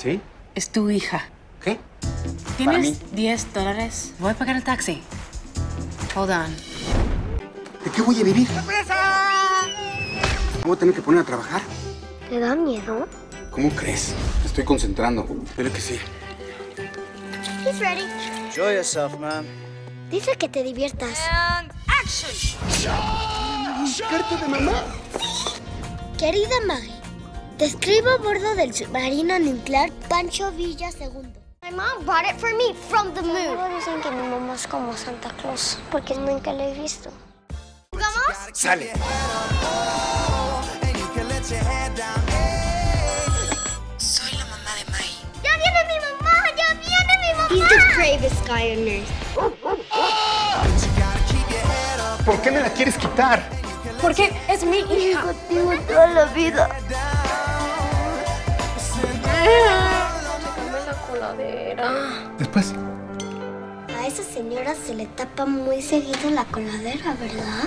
¿Sí? Es tu hija. ¿Qué? ¿Tienes $10? Voy a pagar el taxi. Hold on. ¿De qué voy a vivir? ¿Me voy a tener que poner a trabajar? ¿Te da miedo? ¿Cómo crees? Me estoy concentrando. Espero que sí. He's ready. Enjoy yourself, man. Dice que te diviertas. And action! ¿Carta de mamá? Querida Maggie, te escribo a bordo del submarino nuclear Pancho Villa II. My mom brought it for me from the moon. Luego dicen que mi mamá es como Santa Claus, porque nunca la he visto. ¿Jugamos? ¡Sale! Soy la mamá de Mai. ¡Ya viene mi mamá! ¡Ya viene mi mamá! He's the bravest guy on earth. ¿Por qué me la quieres quitar? Porque es mi hija. Contigo toda la vida. Chécame la coladera. Después. A esa señora se le tapa muy seguido la coladera, ¿verdad?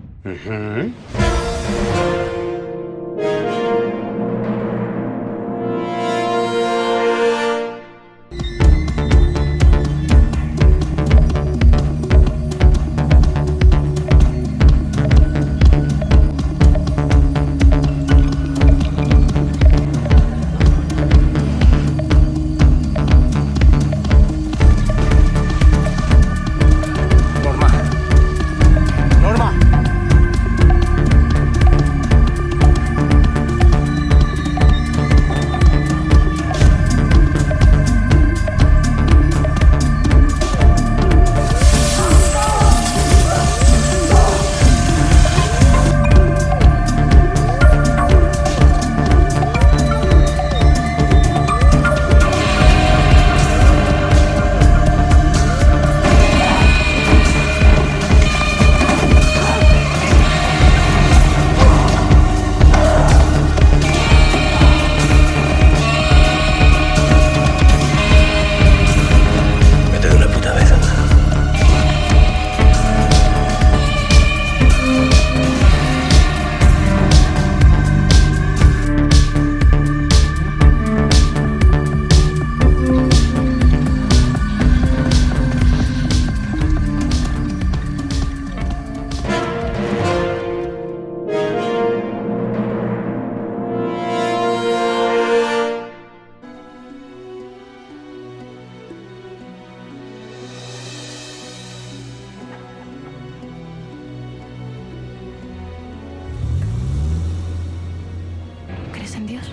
¿Crees en Dios?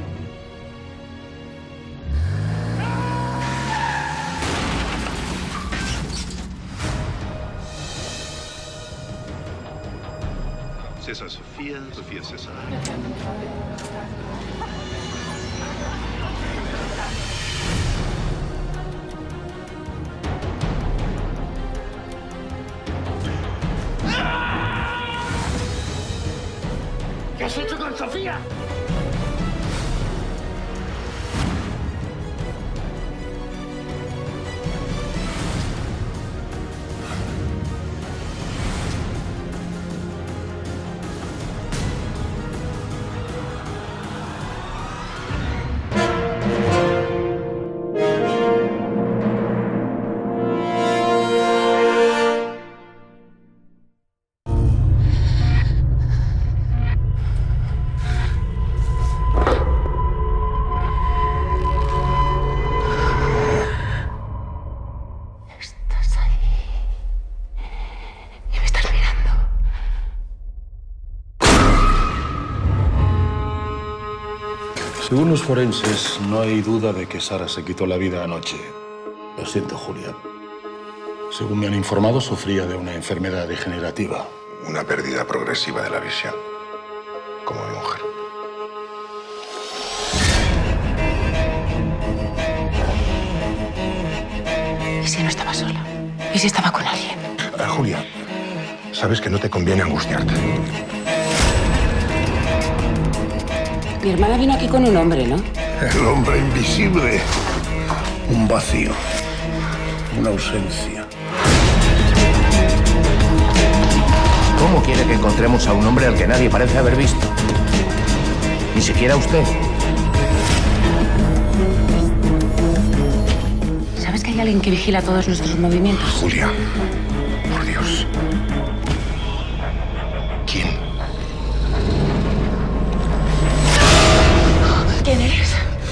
César Sofía, Sofía César. ¿Qué has hecho con Sofía? Según los forenses, no hay duda de que Sara se quitó la vida anoche. Lo siento, Julia. Según me han informado, sufría de una enfermedad degenerativa. Una pérdida progresiva de la visión, como mi mujer. ¿Y si no estaba sola? ¿Y si estaba con alguien? Julia, sabes que no te conviene angustiarte. Mi hermana vino aquí con un hombre, ¿no? El hombre invisible. Un vacío. Una ausencia. ¿Cómo quiere que encontremos a un hombre al que nadie parece haber visto? Ni siquiera usted. Hay alguien que vigila todos nuestros movimientos. Julia, por Dios. ¿Quién? ¿Quién eres?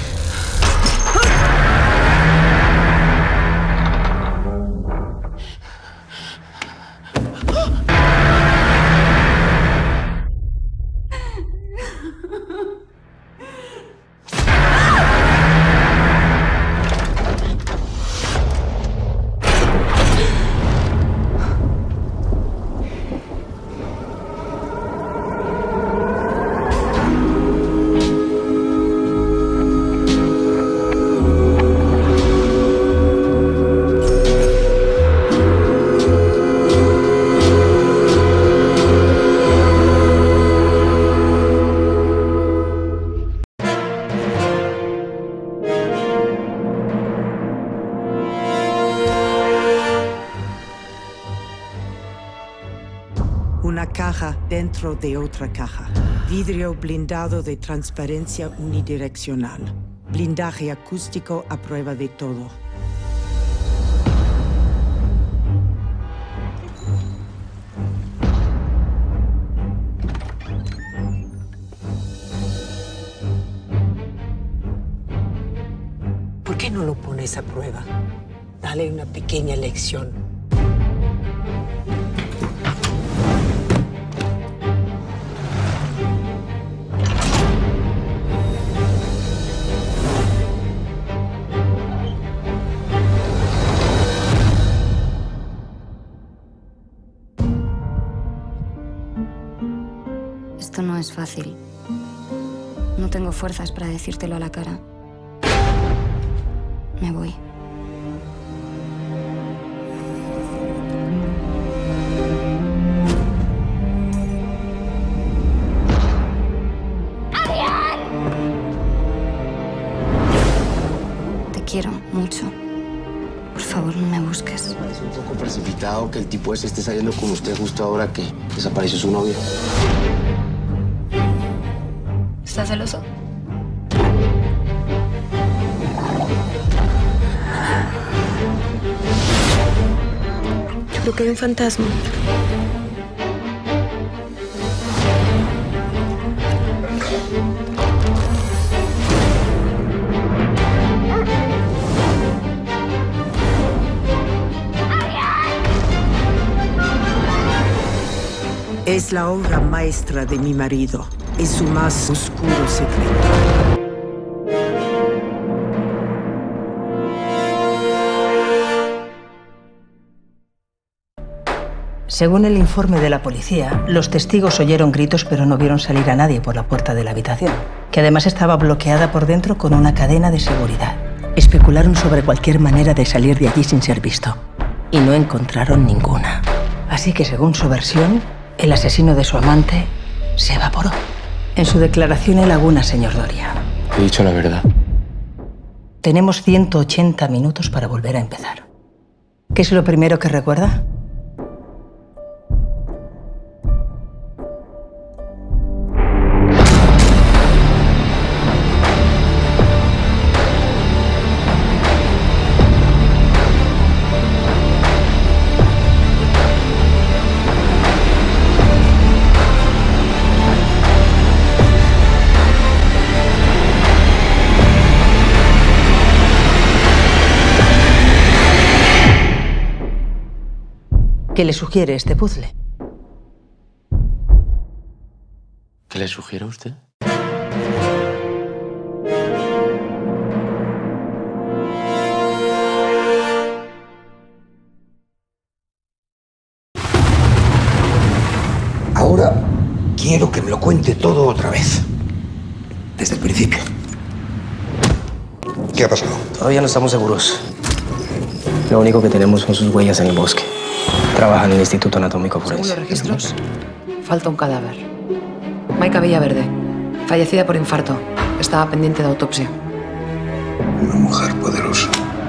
Una caja dentro de otra caja. Vidrio blindado de transparencia unidireccional. Blindaje acústico a prueba de todo. ¿Por qué no lo pones a prueba? Dale una pequeña lección. Esto no es fácil. No tengo fuerzas para decírtelo a la cara. Me voy. Te quiero mucho. Por favor, no me busques. Es un poco precipitado que el tipo ese esté saliendo con usted justo ahora que desapareció su novio. ¿Estás celoso? Yo creo que hay un fantasma. Es la obra maestra de mi marido. Es su más oscuro secreto. Según el informe de la policía, los testigos oyeron gritos pero no vieron salir a nadie por la puerta de la habitación, que además estaba bloqueada por dentro con una cadena de seguridad. Especularon sobre cualquier manera de salir de allí sin ser visto y no encontraron ninguna. Así que, según su versión, el asesino de su amante se evaporó. En su declaración en Laguna, señor Doria. He dicho la verdad. Tenemos 180 minutos para volver a empezar. ¿Qué es lo primero que recuerda? ¿Qué le sugiere este puzzle? ¿Qué le sugiere a usted? Ahora quiero que me lo cuente todo otra vez. Desde el principio. ¿Qué ha pasado? Todavía no estamos seguros. Lo único que tenemos son sus huellas en el bosque. Trabaja en el Instituto Anatómico Forense. Según los registros, falta un cadáver. Maika Villaverde, fallecida por infarto. Estaba pendiente de autopsia. Una mujer poderosa.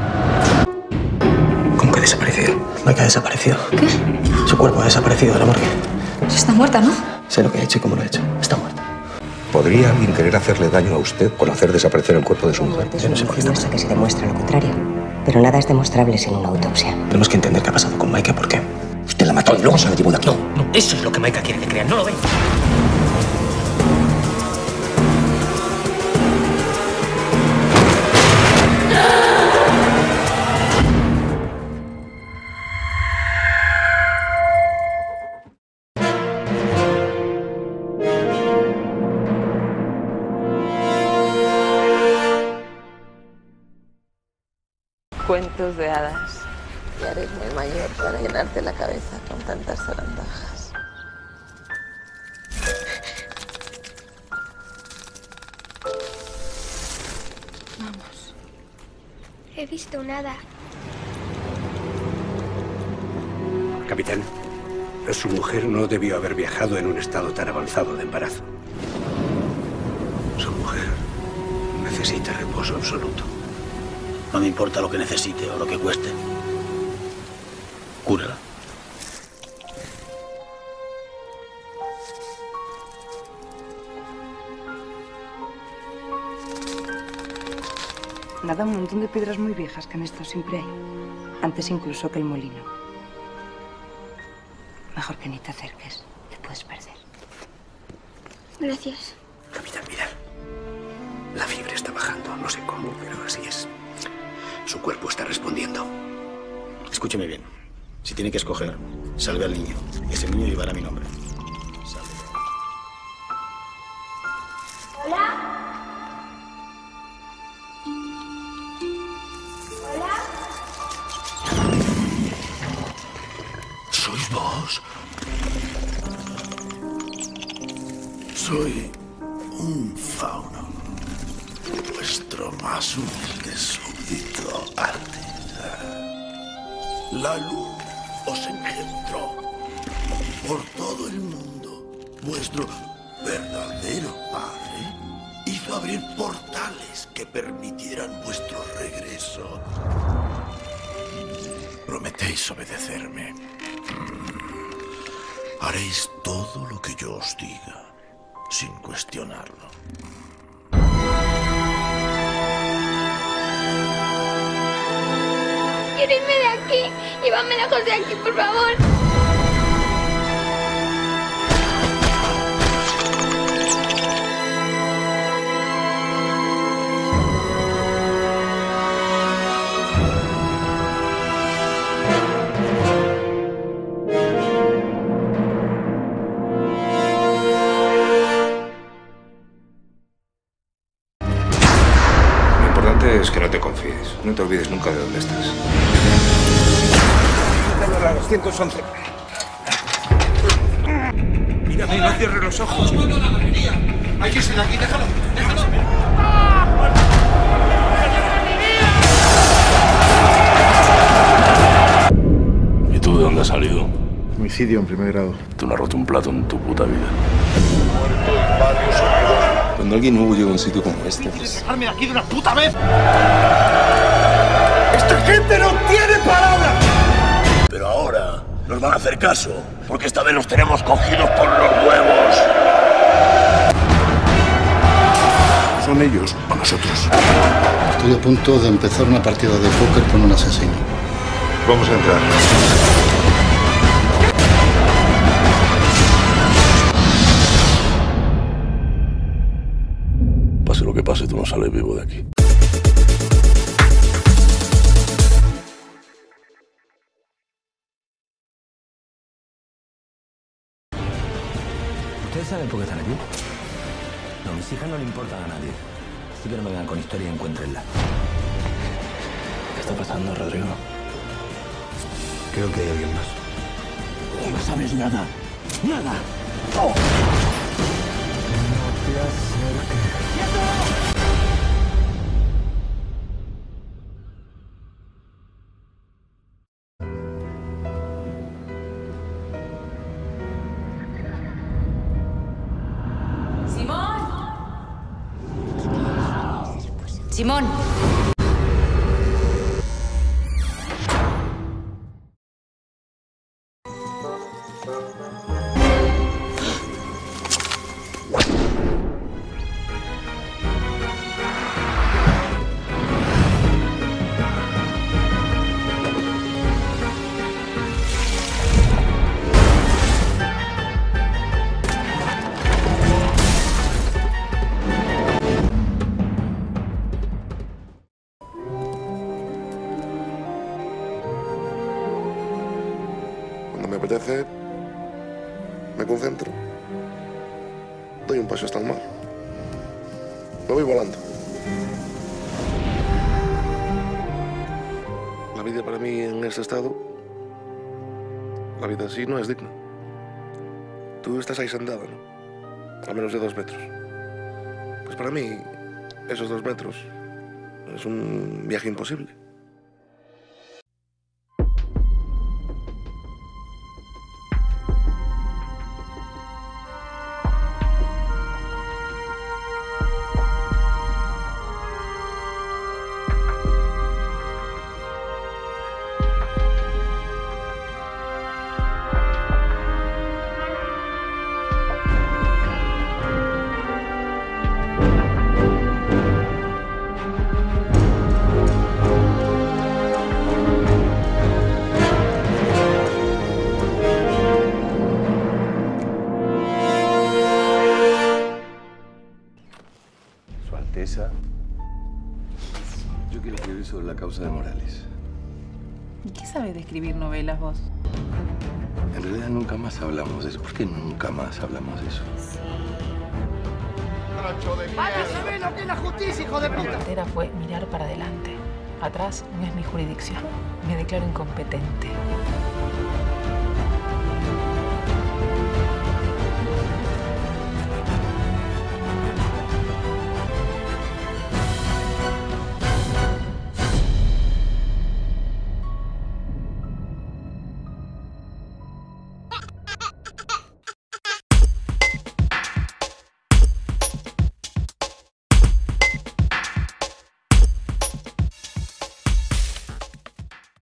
¿Cómo que desapareció? Maika ha desaparecido. ¿Qué? Su cuerpo ha desaparecido de la morgue. Está muerta, ¿no? Sé lo que he hecho y cómo lo he hecho. Está muerta. ¿Podría alguien querer hacerle daño a usted con hacer desaparecer el cuerpo de su mujer? Yo no sé por qué está muerta. Que se demuestre lo contrario. Pero nada es demostrable sin una autopsia. Tenemos que entender qué ha pasado con Maika, ¿por qué? Usted la mató y luego se la llevó de aquí. No, eso es lo que Maika quiere que crean, ¿no lo ven? Cuentos de hadas. Ya eres muy mayor para llenarte la cabeza con tantas zarandajas. Vamos. He visto un hada. Capitán, su mujer no debió haber viajado en un estado tan avanzado de embarazo. Su mujer necesita reposo absoluto. No me importa lo que necesite o lo que cueste. Cúrala. Nada, un montón de piedras muy viejas que han estado siempre ahí. Antes incluso que el molino. Mejor que ni te acerques. Te puedes perder. Gracias. Capitán, mirad. La fiebre está bajando, no sé cómo, pero así es. Su cuerpo está respondiendo. Escúcheme bien. Si tiene que escoger, salve al niño. Ese niño llevará mi nombre. Salve. Hola. Hola. ¿Sois vos? Soy un fauno. Vuestro más humilde súbdito artista. La luz os engendró por todo el mundo. Vuestro verdadero padre hizo abrir portales que permitieran vuestro regreso. Prometéis obedecerme. Haréis todo lo que yo os diga, sin cuestionarlo. Quiero irme de aquí. Llévame lejos de aquí, por favor. Lo importante es que no te confíes. No te olvides nunca de dónde estás. La 211. Mírame, no cierres los ojos. Hay que irse de aquí, déjalo. ¿Y tú de dónde has salido? Homicidio en primer grado. Tú no has roto un plato en tu puta vida. Cuando alguien nuevo llega a un sitio como este... ¿Quieres dejarme de aquí de una puta vez? ¡Esta gente no tiene palabra! Pero ahora nos van a hacer caso, porque esta vez los tenemos cogidos por los huevos. Son ellos o nosotros. Estoy a punto de empezar una partida de póker con un asesino. Vamos a entrar. Pase lo que pase, tú no sales vivo de aquí. ¿Ustedes saben por qué están aquí? No, mis hijas no le importan a nadie. Así que no me vengan con historia y encuéntrenla. ¿Qué está pasando, Rodrigo? Creo que hay alguien más. No sabes nada. ¡Nada! No te acerques. Simón. apetece, me concentro, doy un paso hasta el mar. Me voy volando. La vida para mí en este estado, la vida así no es digna. Tú estás ahí sentada, ¿no? A menos de 2 metros. Pues para mí, esos 2 metros es un viaje imposible. Yo quiero escribir sobre la causa de Morales. ¿Y qué sabes de escribir novelas vos? En realidad nunca más hablamos de eso. ¿Por qué nunca más hablamos de eso? ¡Vaya, sabés lo que es la justicia, hijo de puta! La frontera fue mirar para adelante. Atrás no es mi jurisdicción. Me declaro incompetente.